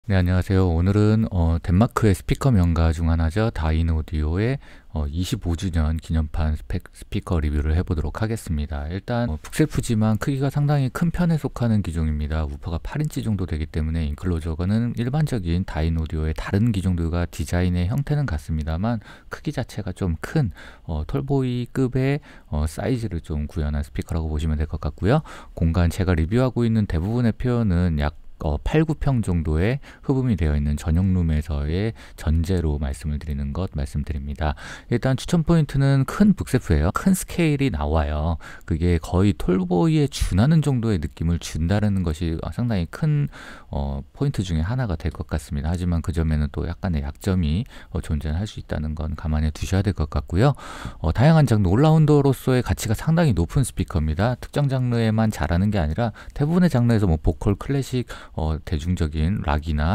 네, 안녕하세요. 오늘은 덴마크의 스피커 명가 중 하나죠. 다인오디오의 25주년 기념판 스피커 리뷰를 해보도록 하겠습니다. 일단 북셀프지만 크기가 상당히 큰 편에 속하는 기종입니다. 우퍼가 8인치 정도 되기 때문에 인클로저거는 일반적인 다인오디오의 다른 기종들과 디자인의 형태는 같습니다만 크기 자체가 좀 큰 톨보이급의 사이즈를 좀 구현한 스피커라고 보시면 될 것 같고요. 공간 제가 리뷰하고 있는 대부분의 표현은 약 8, 9평 정도의 흡음이 되어 있는 전용룸에서의 전제로 말씀을 드리는 것 말씀드립니다. 일단 추천 포인트는 큰 북세프예요. 큰 스케일이 나와요. 그게 거의 톨보이에 준하는 정도의 느낌을 준다는 것이 상당히 큰 포인트 중에 하나가 될 것 같습니다. 하지만 그 점에는 또 약간의 약점이 존재할 수 있다는 건 감안해 두셔야 될 것 같고요. 다양한 장르 올라운더로서의 가치가 상당히 높은 스피커입니다. 특정 장르에만 잘하는 게 아니라 대부분의 장르에서 뭐 보컬, 클래식, 대중적인 락이나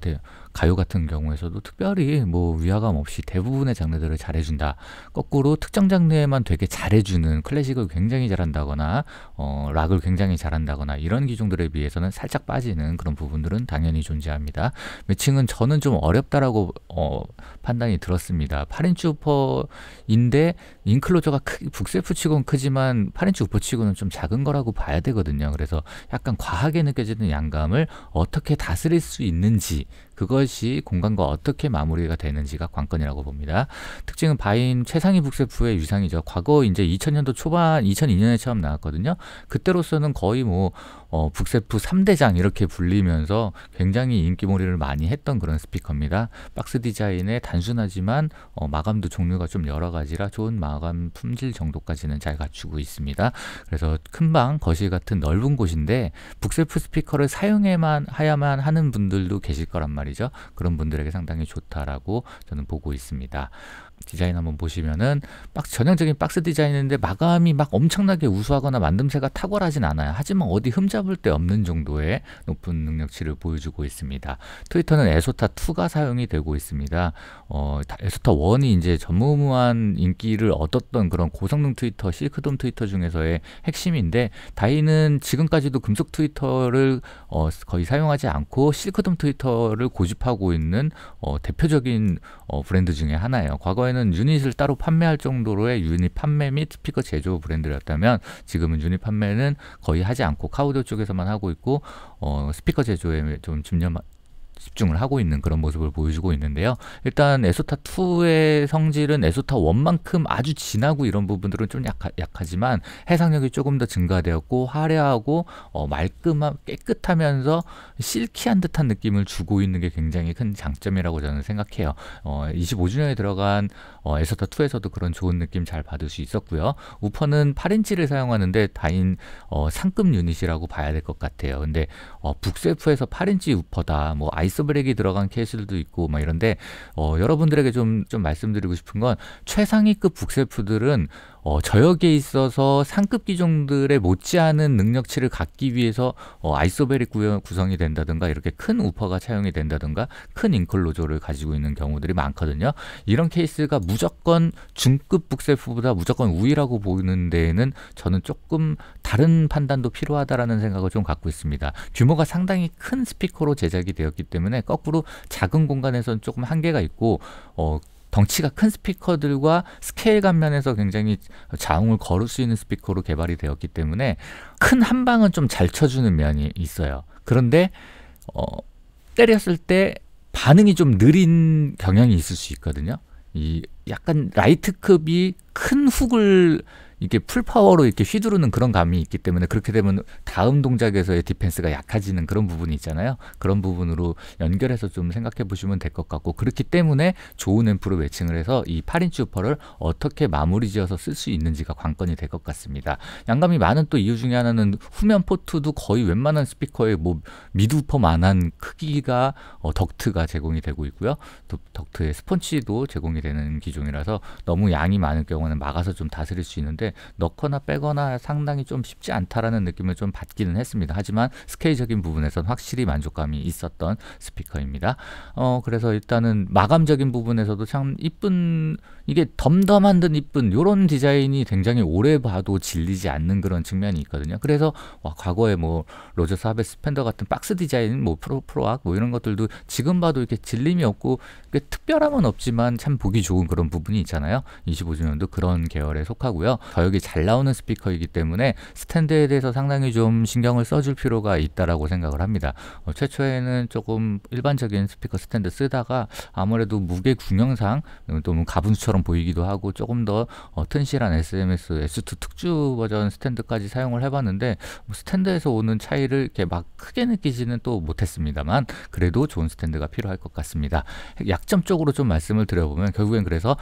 가요 같은 경우에서도 특별히 뭐 위화감 없이 대부분의 장르들을 잘해준다. 거꾸로 특정 장르에만 되게 잘해주는 클래식을 굉장히 잘한다거나 락을 굉장히 잘한다거나 이런 기종들에 비해서는 살짝 빠지는 그런 부분들은 당연히 존재합니다. 매칭은 저는 좀 어렵다라고 판단이 들었습니다. 8인치 우퍼인데 인클로저가 북셀프 치고는 크지만 8인치 우퍼 치고는 좀 작은 거라고 봐야 되거든요. 그래서 약간 과하게 느껴지는 양감을 어떻게 다스릴 수 있는지, 그것이 공간과 어떻게 마무리가 되는지가 관건이라고 봅니다. 특징은 바인 최상위 북셀프의 유상이죠. 과거 이제 2000년도 초반, 2002년에 처음 나왔거든요. 그때로서는 거의 뭐 북셀프 3대장 이렇게 불리면서 굉장히 인기몰이를 많이 했던 그런 스피커입니다. 박스 디자인에 단순하지만 마감도 종류가 좀 여러 가지라 좋은 마감 품질 정도까지는 잘 갖추고 있습니다. 그래서 큰방, 거실 같은 넓은 곳인데 북셀프 스피커를 사용해야만 하는 분들도 계실 거란 말이죠. 그런 분들에게 상당히 좋다라고 저는 보고 있습니다. 디자인 한번 보시면은 전형적인 박스 디자인인데 마감이 막 엄청나게 우수하거나 만듦새가 탁월하진 않아요. 하지만 어디 흠잡을 데 없는 정도의 높은 능력치를 보여주고 있습니다. 트위터는 에소타2가 사용이 되고 있습니다. 에소타1이 이제 전무후무한 인기를 얻었던 그런 고성능 트위터, 실크돔 트위터 중에서의 핵심인데, 다이는 지금까지도 금속 트위터를 거의 사용하지 않고 실크돔 트위터를 고집하고 있는 대표적인 브랜드 중에 하나예요. 과거에는 유닛을 따로 판매할 정도로의 유닛 판매 및 스피커 제조 브랜드였다면 지금은 유닛 판매는 거의 하지 않고 카우디오 쪽에서만 하고 있고 스피커 제조에 좀 집중을 하고 있는 그런 모습을 보여주고 있는데요. 일단 에소타2의 성질은 에소타1만큼 아주 진하고 이런 부분들은 좀 약하지만 해상력이 조금 더 증가되었고 화려하고 말끔한 깨끗하면서 실키한 듯한 느낌을 주고 있는 게 굉장히 큰 장점이라고 저는 생각해요. 25주년에 들어간 에소타2에서도 그런 좋은 느낌 잘 받을 수 있었고요. 우퍼는 8인치를 사용하는데 다인 상급 유닛이라고 봐야 될 것 같아요. 근데 북셀프에서 8인치 우퍼다, 뭐 아이소브렉이 들어간 케이스들도 있고 막 이런데 여러분들에게 좀 말씀드리고 싶은 건 최상위급 북셀프들은 저역에 있어서 상급 기종들에 못지않은 능력치를 갖기 위해서 아이소베릭 구성이 된다든가 이렇게 큰 우퍼가 차용이 된다든가 큰 인클로저를 가지고 있는 경우들이 많거든요. 이런 케이스가 무조건 중급 북셀프보다 무조건 우위라고 보이는 데에는 저는 조금 다른 판단도 필요하다라는 생각을 좀 갖고 있습니다. 규모가 상당히 큰 스피커로 제작이 되었기 때문에 거꾸로 작은 공간에서는 조금 한계가 있고 덩치가 큰 스피커들과 스케일감 면에서 굉장히 자웅을 거를 수 있는 스피커로 개발이 되었기 때문에 큰 한 방은 좀 잘 쳐주는 면이 있어요. 그런데 때렸을 때 반응이 좀 느린 경향이 있을 수 있거든요. 이 약간 라이트급이 큰 훅을 이게 풀파워로 이렇게 휘두르는 그런 감이 있기 때문에 그렇게 되면 다음 동작에서의 디펜스가 약해지는 그런 부분이 있잖아요. 그런 부분으로 연결해서 좀 생각해 보시면 될 것 같고, 그렇기 때문에 좋은 앰프로 매칭을 해서 이 8인치 우퍼를 어떻게 마무리 지어서 쓸 수 있는지가 관건이 될 것 같습니다. 양감이 많은 또 이유 중에 하나는 후면 포트도 거의 웬만한 스피커의 뭐 미드 우퍼만한 크기가 덕트가 제공이 되고 있고요. 또 덕트의 스펀치도 제공이 되는 기종이라서 너무 양이 많을 경우는 막아서 좀 다스릴 수 있는데 있는데 넣거나 빼거나 상당히 좀 쉽지 않다라는 느낌을 좀 받기는 했습니다. 하지만 스케일적인 부분에서는 확실히 만족감이 있었던 스피커입니다. 그래서 일단은 마감적인 부분에서도 참 이쁜, 이게 덤덤한 듯 이쁜 이런 디자인이 굉장히 오래 봐도 질리지 않는 그런 측면이 있거든요. 그래서 과거에 뭐 로저스 하베스 스펜더 같은 박스 디자인, 뭐 프로악 뭐 이런 것들도 지금 봐도 이렇게 질림이 없고 특별함은 없지만 참 보기 좋은 그런 부분이 있잖아요. 25주년도 그런 계열에 속하고요. 저역이 잘 나오는 스피커이기 때문에 스탠드에 대해서 상당히 좀 신경을 써줄 필요가 있다라고 생각을 합니다. 최초에는 조금 일반적인 스피커 스탠드 쓰다가 아무래도 무게 균형상 또 가분수처럼 보이기도 하고 조금 더 튼실한 SMS S2 특주 버전 스탠드까지 사용을 해봤는데 스탠드에서 오는 차이를 이렇게 막 크게 느끼지는 또 못했습니다만 그래도 좋은 스탠드가 필요할 것 같습니다. 약점적으로 좀 말씀을 드려보면 결국엔 그래서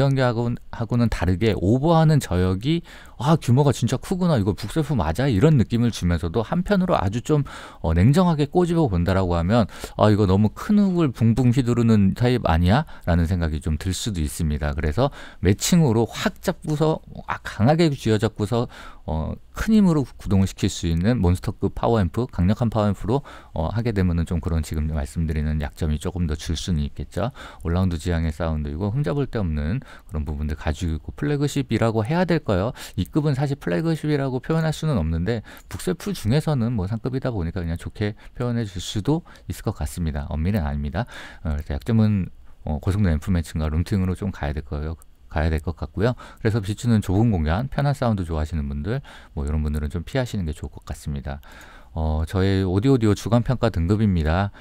중단기하고는 다르게 오버하는 저역이 규모가 진짜 크구나, 이거 북셀프 맞아, 이런 느낌을 주면서도 한편으로 아주 좀 냉정하게 꼬집어 본다라고 하면 이거 너무 큰 훅을 붕붕 휘두르는 타입 아니야? 라는 생각이 좀 들 수도 있습니다. 그래서 매칭으로 확 잡고서 강하게 쥐어잡고서 큰 힘으로 구동을 시킬 수 있는 몬스터급 파워앰프, 강력한 파워앰프로 하게 되면은 좀 그런 지금 말씀드리는 약점이 조금 더 줄 수는 있겠죠. 올라운드 지향의 사운드이고 흠잡을 데 없는 그런 부분들 가지고 있고 플래그십이라고 해야 될까요? 이 급은 사실 플래그십이라고 표현할 수는 없는데 북셀프 중에서는 뭐 상급이다 보니까 그냥 좋게 표현해 줄 수도 있을 것 같습니다. 엄밀히는 아닙니다. 그래서 약점은 고성능 앰프 매칭과 룸팅으로 좀 가야 될 것 같고요. 그래서 비추는 좁은 공간, 편한 사운드 좋아하시는 분들, 뭐 이런 분들은 좀 피하시는 게 좋을 것 같습니다. 저의 오디오 주간평가 등급입니다.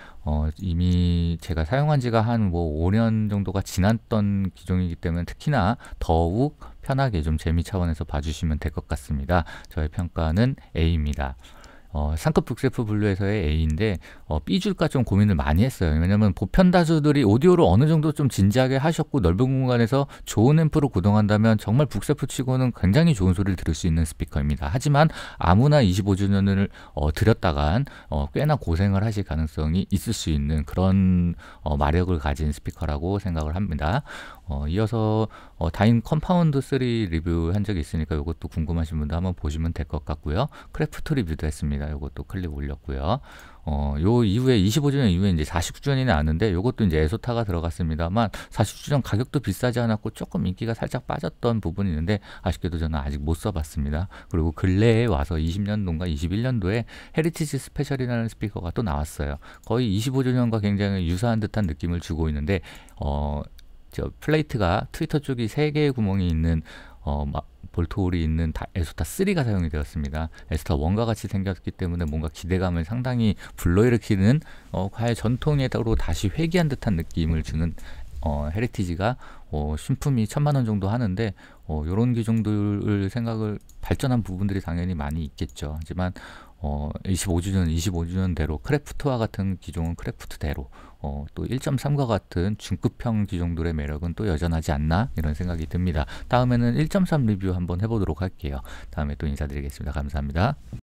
이미 제가 사용한 지가 한 5년 정도가 지났던 기종이기 때문에 특히나 더욱 편하게 좀 재미 차원에서 봐주시면 될 것 같습니다. 저의 평가는 A입니다. 상급 북셀프 블루에서의 A인데 B 줄까 좀 고민을 많이 했어요. 왜냐면 보편 다수들이 오디오를 어느 정도 좀 진지하게 하셨고 넓은 공간에서 좋은 앰프로 구동한다면 정말 북셀프 치고는 굉장히 좋은 소리를 들을 수 있는 스피커입니다. 하지만 아무나 25주년을 들였다간 꽤나 고생을 하실 가능성이 있을 수 있는 그런 마력을 가진 스피커라고 생각을 합니다. 이어서 다인 컴파운드 3 리뷰한 적이 있으니까 이것도 궁금하신 분들 한번 보시면 될 것 같고요. 크래프트 리뷰도 했습니다. 이것도 클립 올렸고요. 요 이후에 25주년 이후에 이제 49주년이 나왔는데 요것도 이제 에소타가 들어갔습니다만 49주년 가격도 비싸지 않았고 조금 인기가 살짝 빠졌던 부분이 있는데 아쉽게도 저는 아직 못 써봤습니다. 그리고 근래에 와서 20년도인가 21년도에 헤리티지 스페셜이라는 스피커가 또 나왔어요. 거의 25주년과 굉장히 유사한 듯한 느낌을 주고 있는데 저 플레이트가 트위터 쪽이 3개의 구멍이 있는 볼트홀이 있는 에소타 3가 사용이 되었습니다. 에소타 1과 같이 생겼기 때문에 뭔가 기대감을 상당히 불러일으키는 과연 전통으로 다시 회귀한 듯한 느낌을 주는 헤리티지가 신품이 1000만원 정도 하는데 이런 기종들을 생각을 발전한 부분들이 당연히 많이 있겠죠. 하지만 25주년대로 크래프트와 같은 기종은 크래프트대로 또 1.3과 같은 중급형 기종들의 매력은 또 여전하지 않나 이런 생각이 듭니다. 다음에는 1.3 리뷰 한번 해보도록 할게요. 다음에 또 인사드리겠습니다. 감사합니다.